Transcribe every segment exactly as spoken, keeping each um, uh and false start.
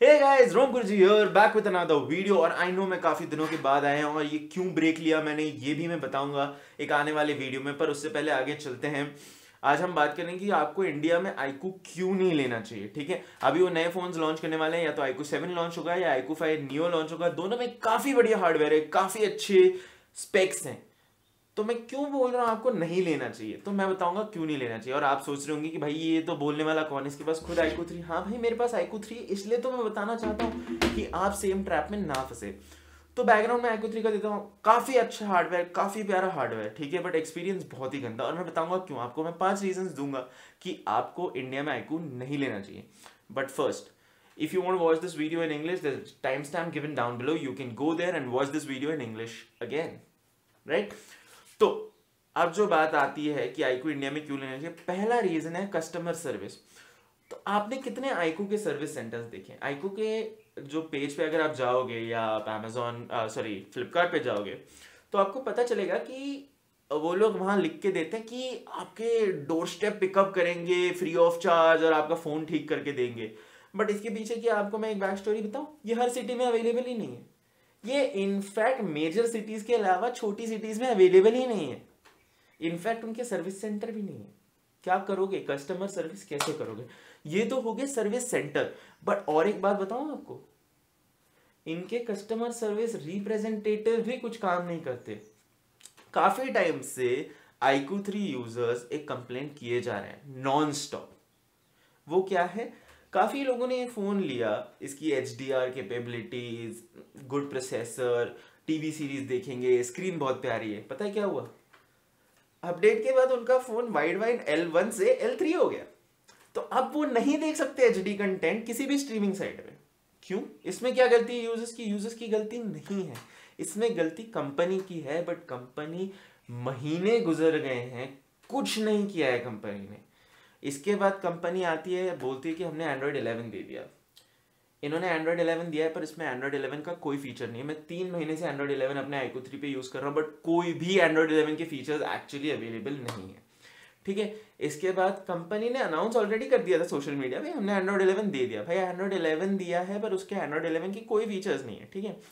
Hey guys, Rome Guruji here back with another video. और I no मैं काफी दिनों के बाद आया हूं और ये क्यों ब्रेक लिया मैंने ये भी मैं बताऊंगा एक आने वाले वीडियो में। पर उससे पहले आगे चलते हैं। आज हम बात करेंगे कि आपको इंडिया में आईकू क्यों नहीं लेना चाहिए। ठीक है, अभी वो नए फोन्स लॉन्च करने वाले हैं, या तो आईकू सेवन लॉन्च होगा या आईकू फाइव नियो लॉन्च होगा। दोनों में काफी बढ़िया हार्डवेयर है, काफी अच्छे स्पेक्स हैं। तो मैं क्यों बोल रहा हूँ आपको नहीं लेना चाहिए, तो मैं बताऊंगा क्यों नहीं लेना चाहिए। और आप सोच रहे होंगे कि भाई ये तो बोलने वाला कौन है, इसके पास खुद आईकू थ्री। हाँ भाई, मेरे पास आईकू थ्री, इसलिए तो मैं बताना चाहता हूँ कि आप सेम ट्रैप में ना फंसे। तो बैकग्राउंड में आईकू थ्री का देता हूँ, काफी अच्छा हार्डवेयर, काफी प्यारा हार्डवेयर, ठीक है, बट एक्सपीरियंस बहुत ही गंदा। और मैं बताऊंगा क्यों, आपको मैं पांच रीजन दूंगा कि आपको इंडिया में आईकू नहीं लेना चाहिए। But first, if you want to watch this video in English, there's timestamp given down below. You can go there and watch this video in English again, right? तो अब जो बात आती है कि आईकू इंडिया में क्यों लेना चाहिए, पहला रीजन है कस्टमर सर्विस। तो आपने कितने आईकू के सर्विस सेंटर्स देखे? आईकू के जो पेज पे अगर आप जाओगे या आप अमेजोन सॉरी फ्लिपकार्ट पे जाओगे तो आपको पता चलेगा कि वो लोग वहां लिख के देते हैं कि आपके डोर स्टेप पिकअप करेंगे फ्री ऑफ चार्ज और आपका फोन ठीक करके देंगे। बट इसके पीछे की आपको मैं एक बैक स्टोरी बताऊं, ये हर सिटी में अवेलेबल ही नहीं है। ये इनफैक्ट मेजर सिटीज के अलावा छोटी सिटीज में अवेलेबल ही नहीं है। इनफैक्ट उनके सर्विस सेंटर भी नहीं है। क्या करोगे, कस्टमर सर्विस कैसे करोगे? ये तो हो गए सर्विस सेंटर। बट और एक बात बताऊं आपको, इनके कस्टमर सर्विस रिप्रेजेंटेटिव भी कुछ काम नहीं करते। काफी टाइम से आईकू थ्री यूजर्स एक कंप्लेंट किए जा रहे हैं नॉन स्टॉप। वो क्या है, काफी लोगों ने ये फोन लिया, इसकी H D R capabilities, good processor, TV series देखेंगे, स्क्रीन बहुत प्यारी है। पता है क्या हुआ? अपडेट के बाद उनका phone Widevine L one से एल थ्री हो गया। तो अब वो नहीं देख सकते एचडी कंटेंट किसी भी स्ट्रीमिंग साइट पे। क्यों? इसमें क्या गलती है यूजर्स की? यूजर्स की गलती नहीं है, इसमें गलती कंपनी की है। बट कंपनी, महीने गुजर गए हैं, कुछ नहीं किया है कंपनी ने। इसके बाद कंपनी आती है, बोलती है कि हमने एंड्रॉइड इलेवन दे दिया। इन्होंने एंड्रॉइड इलेवन दिया है पर इसमें एंड्रॉइड इलेवन का कोई फीचर नहीं है। मैं तीन महीने से एंड्रॉइड इलेवन अपने आईकू थ्री पे यूज कर रहा हूँ, बट कोई भी एंड्रॉइड इलेवन के फीचर्स एक्चुअली अवेलेबल नहीं है। ठीक है, इसके बाद कंपनी ने अनाउंस ऑलरेडी कर दिया था सोशल मीडिया पे, हमने एंड्रॉइड इलेवन दे दिया। भाई एंड्रॉइड इलेवन दिया है पर उसके एंड्रॉइड इलेवन की कोई फीचर्स नहीं है। ठीक है,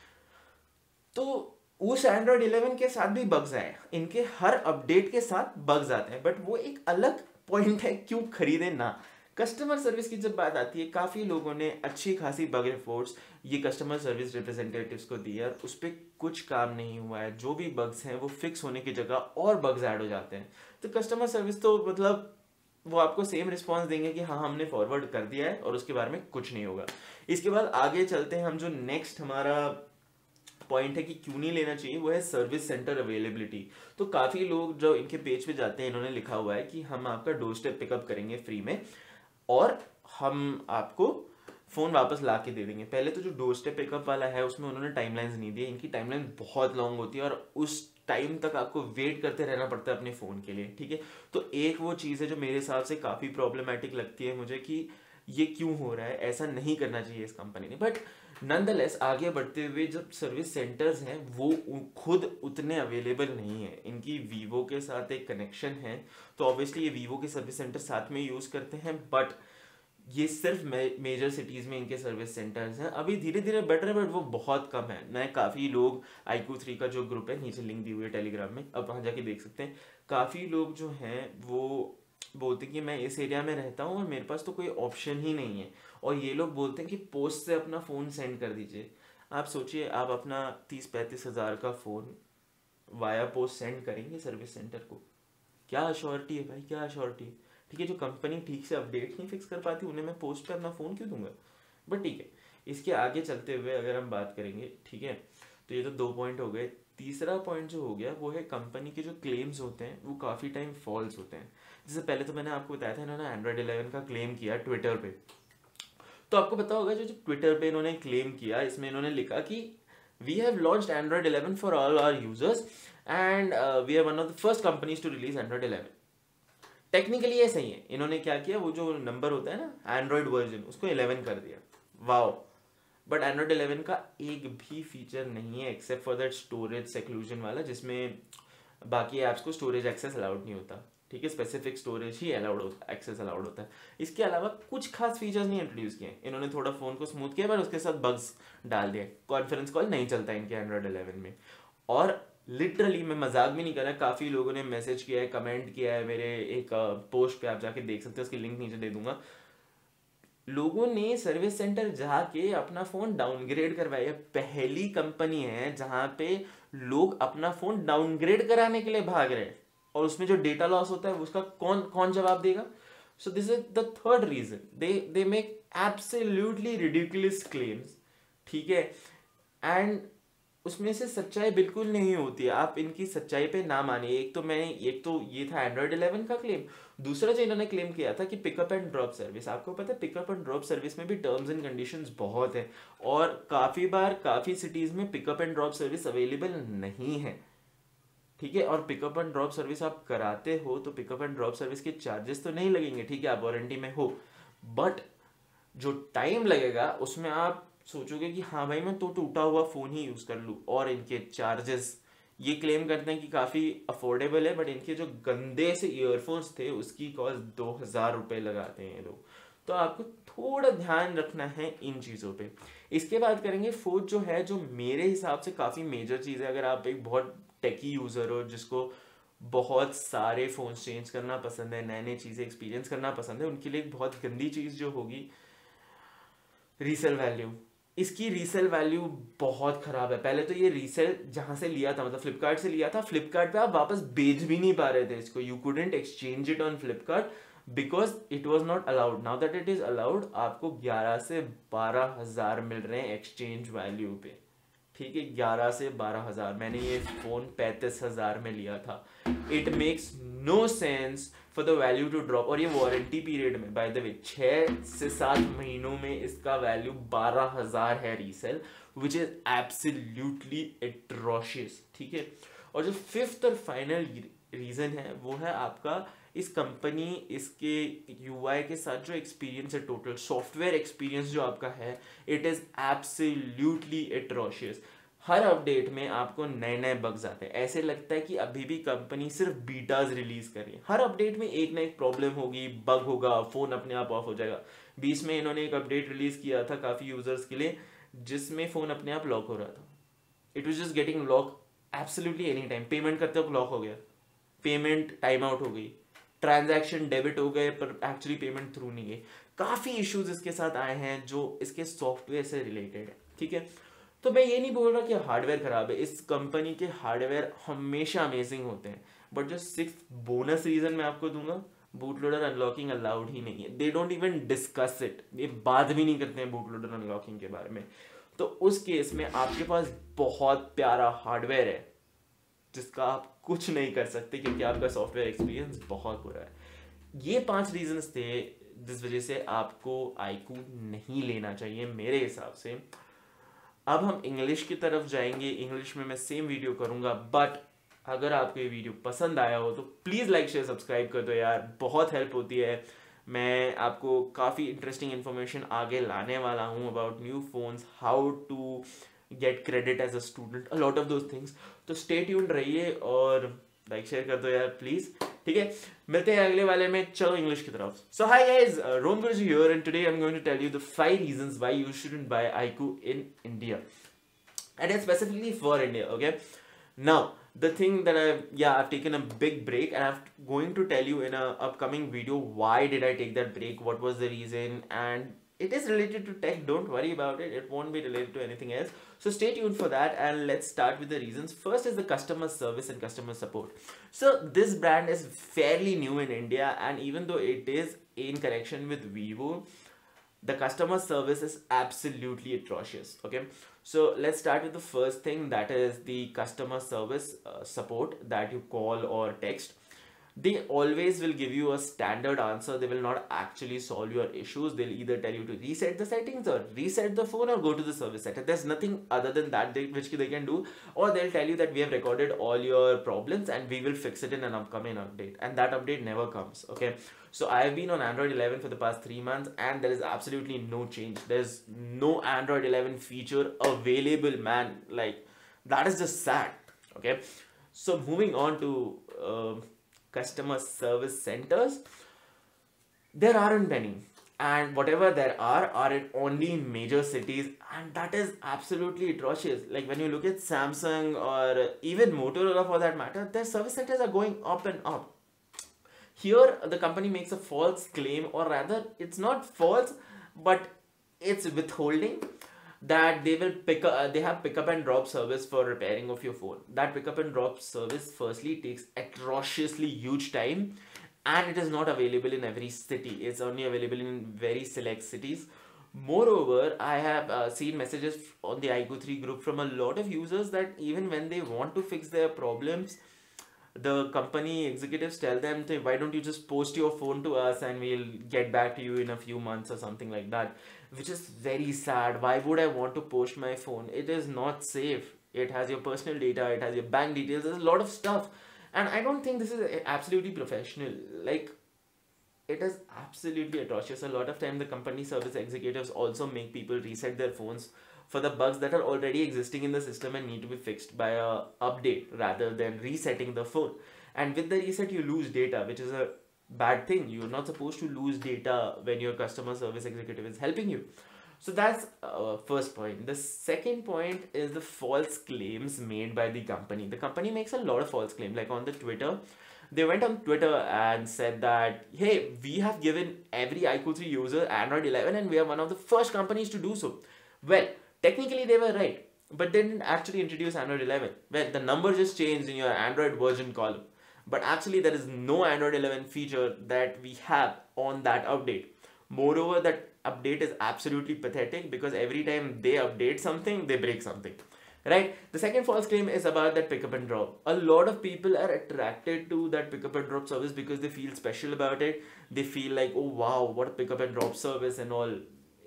तो उस एंड्रॉइड इलेवन के साथ भी बग्स आए, इनके हर अपडेट के साथ बग्स आते हैं। बट वो एक अलग पॉइंट है, क्यों खरीदे ना। कस्टमर सर्विस की जब बात आती है, काफ़ी लोगों ने अच्छी खासी बग रिपोर्ट्स ये कस्टमर सर्विस रिप्रेजेंटेटिव्स को दी है और उस पर कुछ काम नहीं हुआ है। जो भी बग्स हैं वो फिक्स होने की जगह और बग्स ऐड हो जाते हैं। तो कस्टमर सर्विस तो मतलब वो आपको सेम रिस्पॉन्स देंगे कि हाँ हमने फॉरवर्ड कर दिया है, और उसके बारे में कुछ नहीं होगा। इसके बाद आगे चलते हैं हम, जो नेक्स्ट हमारा पॉइंट है कि क्यों नहीं लेना चाहिए, वो है सर्विस सेंटर अवेलेबिलिटी। तो काफ़ी लोग जो इनके पेज पे जाते हैं, इन्होंने लिखा हुआ है कि हम आपका डोर स्टेप पिकअप करेंगे फ्री में और हम आपको फ़ोन वापस ला के दे देंगे। पहले तो जो डोर स्टेप पिकअप वाला है उसमें उन्होंने टाइमलाइंस नहीं दी है। इनकी टाइमलाइन बहुत लॉन्ग होती है और उस टाइम तक आपको वेट करते रहना पड़ता है अपने फ़ोन के लिए। ठीक है, तो एक वो चीज़ है जो मेरे हिसाब से काफ़ी प्रॉब्लमेटिक लगती है मुझे कि ये क्यों हो रहा है, ऐसा नहीं करना चाहिए इस कंपनी ने। बट नॉनदलेस आगे बढ़ते हुए जब सर्विस सेंटर्स हैं वो खुद उतने अवेलेबल नहीं है। इनकी वीवो के साथ एक कनेक्शन है, तो ऑब्वियसली ये वीवो के सर्विस सेंटर साथ में यूज़ करते हैं, बट ये सिर्फ मेजर सिटीज़ में इनके सर्विस सेंटर्स हैं। अभी धीरे धीरे बढ़ रहे हैं बट वो बहुत कम है। मैं काफ़ी लोग, आईकू थ्री का जो ग्रुप है, नीचे लिंक दी हुई है टेलीग्राम में, अब वहाँ जाके देख सकते हैं। काफ़ी लोग जो हैं वो बोलते हैं कि मैं इस एरिया में रहता हूँ और मेरे पास तो कोई ऑप्शन ही नहीं है, और ये लोग बोलते हैं कि पोस्ट से अपना फ़ोन सेंड कर दीजिए। आप सोचिए, आप अपना तीस पैंतीस हज़ार का फ़ोन वाया पोस्ट सेंड करेंगे सर्विस सेंटर को? क्या अश्योरिटी है भाई, क्या अश्योरिटी है? ठीक है, जो कंपनी ठीक से अपडेट नहीं फिक्स कर पाती उन्हें मैं पोस्ट पे अपना फ़ोन क्यों दूंगा? बट ठीक है, इसके आगे चलते हुए अगर हम बात करेंगे, ठीक है, तो ये तो दो पॉइंट हो गए। तीसरा पॉइंट जो हो गया वो है कंपनी के जो क्लेम्स होते हैं वो काफ़ी टाइम फॉल्स होते हैं। जैसे पहले तो मैंने आपको बताया था, इन्होंने एंड्रॉइड इलेवन का क्लेम किया ट्विटर पे। तो आपको पता होगा जो जो ट्विटर पे इन्होंने क्लेम किया, इसमें इन्होंने लिखा कि we have launched Android eleven for all our users and we are one of the first companies to release Android eleven. Technically ये सही है, इन्होंने क्या किया, वो जो नंबर होता है ना एंड्रॉइड वर्जन, उसको इलेवन कर दिया। वाओ, बट एंड्रॉइड इलेवन का एक भी फीचर नहीं है except for that storage seclusion वाला, जिसमें बाकी ऐप्स को स्टोरेज एक्सेस अलाउड नहीं होता। ठीक है, स्पेसिफिक स्टोरेज ही अलाउड होता है, एक्सेस अलाउड होता है। इसके अलावा कुछ खास फीचर्स नहीं इंट्रोड्यूस किए इन्होंने, थोड़ा फ़ोन को स्मूथ किया पर उसके साथ बग्स डाल दिए। कॉन्फ्रेंस कॉल नहीं चलता इनके एंड्रॉयड इलेवन में। और लिटरली मैं मजाक भी नहीं कर रहा, काफ़ी लोगों ने मैसेज किया है, कमेंट किया है मेरे एक पोस्ट पे, आप जाके देख सकते हो, उसकी लिंक नीचे दे दूंगा। लोगों ने सर्विस सेंटर जाके अपना फ़ोन डाउनग्रेड करवाया। पहली कंपनी है जहाँ पे लोग अपना फ़ोन डाउनग्रेड कराने के लिए भाग रहे हैं, और उसमें जो डेटा लॉस होता है उसका कौन कौन जवाब देगा? So this is the third reason, they they make absolutely ridiculous claims, ठीक है, एंड उसमें से सच्चाई बिल्कुल नहीं होती है। आप इनकी सच्चाई पे ना मानिए। एक तो मैंने एक तो ये था एंड्रॉयड इलेवन का क्लेम, दूसरा जो इन्होंने क्लेम किया था कि पिकअप एंड ड्रॉप सर्विस, आपको पता है पिकअप एंड ड्रॉप सर्विस में भी टर्म्स एंड कंडीशंस बहुत है, और काफ़ी बार काफ़ी सिटीज़ में pickup and drop service available नहीं है, ठीक है। और पिकअप एंड ड्रॉप सर्विस आप कराते हो तो पिकअप एंड ड्रॉप सर्विस के चार्जेस तो नहीं लगेंगे, ठीक है, आप वारंटी में हो, बट जो टाइम लगेगा उसमें आप सोचोगे कि हाँ भाई मैं तो टूटा हुआ फ़ोन ही यूज़ कर लूँ। और इनके चार्जेस ये क्लेम करते हैं कि काफ़ी अफोर्डेबल है, बट इनके जो गंदे से ईयरफोन्स थे उसकी कॉस्ट दो हज़ार रुपये लगाते हैं ये लोग। तो आपको थोड़ा ध्यान रखना है इन चीज़ों पे। इसके बाद करेंगे फोर्थ, जो है जो मेरे हिसाब से काफ़ी मेजर चीज़ है। अगर आप एक बहुत टेकी यूज़र हो जिसको बहुत सारे फ़ोन चेंज करना पसंद है, नए नए चीज़ें एक्सपीरियंस करना पसंद है, उनके लिए एक बहुत गंदी चीज़ जो होगी रीसेल वैल्यू। इसकी रीसेल वैल्यू बहुत ख़राब है। पहले तो ये रीसेल जहाँ से लिया था, मतलब फ्लिपकार्ट से लिया था, फ्लिपकार्ट पे आप वापस बेच भी नहीं पा रहे थे इसको, you couldn't exchange it on Flipkart because it was not allowed. Now that it is allowed, आपको ग्यारह से बारह हज़ार मिल रहे हैं एक्सचेंज वैल्यू पे, ठीक है, ग्यारह से बारह हज़ार। मैंने ये फ़ोन पैंतीस हज़ार में लिया था। It makes no sense for the value to drop. और ये वारंटी पीरियड में, बाय द वे, छः से सात महीनों में इसका वैल्यू बारह हज़ार है resale, which is absolutely atrocious, ठीक है। और जो फिफ्थ और फाइनल रीज़न है वो है आपका इस कंपनी, इसके यूआई के साथ जो एक्सपीरियंस है, टोटल सॉफ्टवेयर एक्सपीरियंस जो आपका है, इट इज़ एब्सोल्युटली एट्रोशियस। हर अपडेट में आपको नए नए बग्स आते हैं, ऐसे लगता है कि अभी भी कंपनी सिर्फ बीटाज रिलीज कर रही है। हर अपडेट में एक ना एक प्रॉब्लम होगी, बग होगा, फ़ोन अपने आप ऑफ हो जाएगा। बीच में इन्होंने एक अपडेट रिलीज किया था काफ़ी यूजर्स के लिए जिसमें फ़ोन अपने आप लॉक हो रहा था। It was just getting lock absolutely any time. Payment करते वक्त लॉक हो गया, पेमेंट टाइम आउट हो गई, ट्रांजैक्शन डेबिट हो गए पर एक्चुअली पेमेंट थ्रू नहीं गई। काफ़ी इश्यूज इसके साथ आए हैं जो इसके सॉफ्टवेयर से रिलेटेड है, ठीक है। तो मैं ये नहीं बोल रहा कि हार्डवेयर खराब है, इस कंपनी के हार्डवेयर हमेशा अमेजिंग होते हैं, बट जो सिक्स बोनस रीजन मैं आपको दूंगा, बूट लोडर अनलॉकिंग अलाउड ही नहीं है। They don't even discuss it, ये बात भी नहीं करते हैं बूट लोडर अनलॉकिंग के बारे में। तो उस केस में आपके पास बहुत प्यारा हार्डवेयर है जिसका आप कुछ नहीं कर सकते क्योंकि आपका सॉफ्टवेयर एक्सपीरियंस बहुत बुरा है। ये पांच रीजंस थे जिस वजह से आपको आईक्यू नहीं लेना चाहिए मेरे हिसाब से। अब हम इंग्लिश की तरफ जाएंगे, इंग्लिश में मैं सेम वीडियो करूंगा, बट अगर आपको ये वीडियो पसंद आया हो तो प्लीज़ लाइक शेयर सब्सक्राइब कर दो यार, बहुत हेल्प होती है। मैं आपको काफ़ी इंटरेस्टिंग इन्फॉर्मेशन आगे लाने वाला हूँ about new phones, how to get credit as a student, a lot of those things. तो स्टे ट्यून्ड रहिए और लाइक शेयर कर दो यार प्लीज़, ठीक है। मिलते हैं अगले वाले में, चलो इंग्लिश की तरफ। So hi guys, Rome Guruji here and today I am going to tell you the five reasons why you shouldn't buy iQOO in India, and it's specifically for India, okay? Now, the thing that I, yeah, I've taken a big break and I'm going to tell you in a upcoming video why did I take that break, what was the reason, and it is related to tech, don't worry about it, it won't be related to anything else. So stay tuned for that and let's start with the reasons. First is the customer service and customer support. So this brand is fairly new in India, and even though it is in connection with Vivo, the customer service is absolutely atrocious, okay? So let's start with the first thing, that is the customer service uh, support that you call or text. They always will give you a standard answer. They will not actually solve your issues. They'll either tell you to reset the settings or reset the phone or go to the service center. There's nothing other than that they, which they can do. Or they'll tell you that we have recorded all your problems and we will fix it in an upcoming update. And that update never comes, okay? So I've been on Android eleven for the past three months and there is absolutely no change. There's no Android eleven feature available, man. Like, that is just sad, okay? So moving on to... Uh, customer service centers, there aren't many. And whatever there are, are in only in major cities, and that is absolutely atrocious. Like when you look at Samsung or even Motorola for that matter, their service centers are going up and up. Here, the company makes a false claim, or rather, it's not false, but it's withholding that they will pick up, they have pickup and drop service for repairing of your phone. That pickup and drop service, firstly, takes atrociously huge time, and it is not available in every city. It's only available in very select cities. Moreover, I have uh, seen messages on the I Q three group from a lot of users that even when they want to fix their problems, the company executives tell them to, why don't you just post your phone to us and we'll get back to you in a few months or something like that, which is very sad. Why would I want to post my phone? It is not safe. It has your personal data, it has your bank details, there's a lot of stuff, and I don't think this is absolutely professional. Like, it is absolutely atrocious. A lot of time the company service executives also make people reset their phones for the bugs that are already existing in the system and need to be fixed by a update rather than resetting the phone. And with the reset you lose data, which is a bad thing. You're not supposed to lose data when your customer service executive is helping you. So that's uh, first point. The second point is the false claims made by the company. The company makes a lot of false claims. Like on the Twitter, they went on Twitter and said that, hey, we have given every I Q three user Android eleven and we are one of the first companies to do so. Well, technically they were right, but they didn't actually introduce Android eleven. Well, the number just changed in your Android version column. But actually there is no Android eleven feature that we have on that update. Moreover, that update is absolutely pathetic because every time they update something, they break something. Right? The second false claim is about that pickup and drop. A lot of people are attracted to that pickup and drop service because they feel special about it. They feel like, oh wow, what a pickup and drop service and all.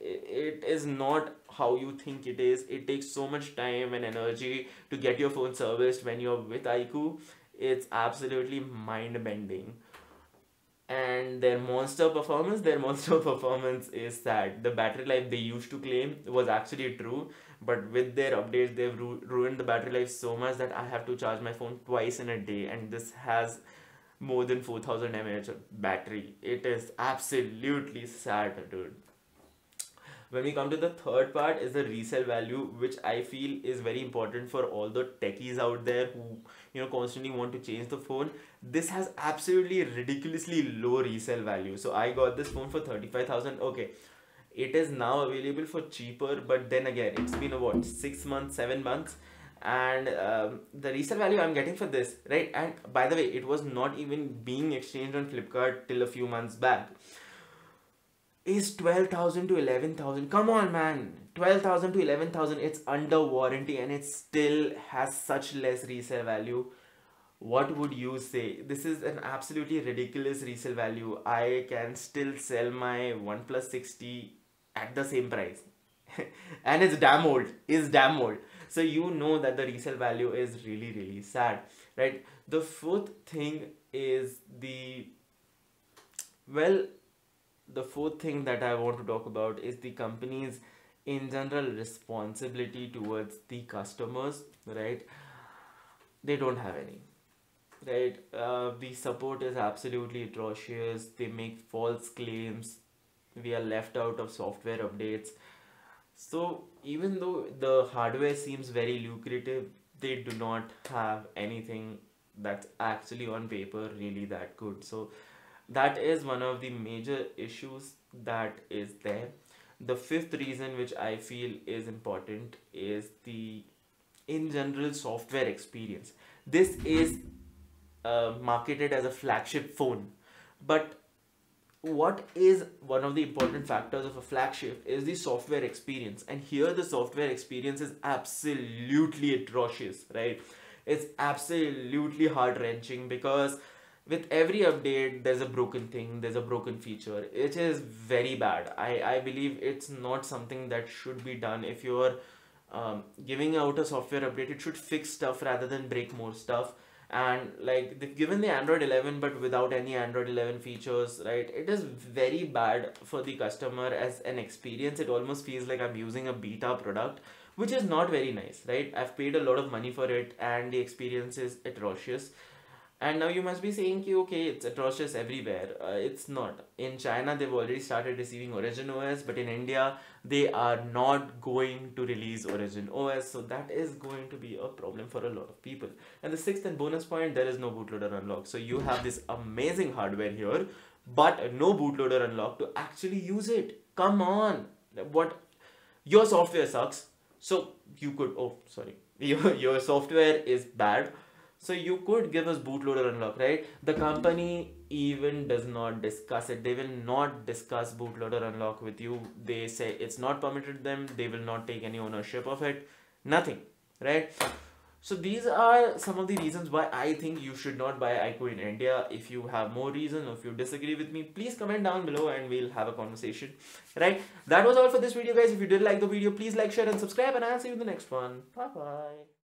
It is not how you think it is. It takes so much time and energy to get your phone serviced when you're with I Q. It's absolutely mind-bending. And their monster performance, their monster performance is sad. The battery life they used to claim was actually true, but with their updates, they've ru ruined the battery life so much that I have to charge my phone twice in a day, and this has more than four thousand milliamp hour battery. It is absolutely sad, dude. When we come to the third part is the resale value, which I feel is very important for all the techies out there who, you know, constantly want to change the phone. This has absolutely ridiculously low resale value. So I got this phone for thirty-five thousand. Okay, it is now available for cheaper, but then again, it's been a what, six months, seven months, and um, the resale value I'm getting for this, right? And by the way, it was not even being exchanged on Flipkart till a few months back, is twelve thousand to eleven thousand. Come on, man. twelve thousand to eleven thousand. It's under warranty and it still has such less resale value. What would you say? This is an absolutely ridiculous resale value. I can still sell my OnePlus sixty at the same price. And it's damn old. It's damn old. So you know that the resale value is really, really sad, right? The fourth thing is the, well, the fourth thing that I want to talk about is the company's in general responsibility towards the customers, right? They don't have any, right? Uh, the support is absolutely atrocious. They make false claims. We are left out of software updates. So even though the hardware seems very lucrative, they do not have anything that's actually on paper really that good. So that is one of the major issues that is there. The fifth reason which I feel is important is the in general software experience. This is uh, marketed as a flagship phone, but what is one of the important factors of a flagship is the software experience, and here the software experience is absolutely atrocious, right? It's absolutely heart-wrenching because with every update there's a broken thing, there's a broken feature. It is very bad. I, I believe it's not something that should be done. If you're um, giving out a software update, it should fix stuff rather than break more stuff. And like they've given the Android eleven but without any Android eleven features, right? It is very bad for the customer as an experience. It almost feels like I'm using a beta product, which is not very nice, right? I've paid a lot of money for it and the experience is atrocious. And now you must be saying, ki, okay, it's atrocious everywhere. Uh, it's not. In China, they've already started receiving Origin O S, but in India, they are not going to release Origin O S. So that is going to be a problem for a lot of people. And the sixth and bonus point, there is no bootloader unlock. So you have this amazing hardware here, but no bootloader unlock to actually use it. Come on. What? Your software sucks. So you could, oh, sorry. Your, your software is bad. So you could give us bootloader unlock, right? The company even does not discuss it. They will not discuss bootloader unlock with you. They say it's not permitted them. They will not take any ownership of it. Nothing, right? So these are some of the reasons why I think you should not buy iQOO in India. If you have more reason or if you disagree with me, please comment down below and we'll have a conversation, right? That was all for this video, guys. If you did like the video, please like, share and subscribe, and I'll see you in the next one. Bye bye.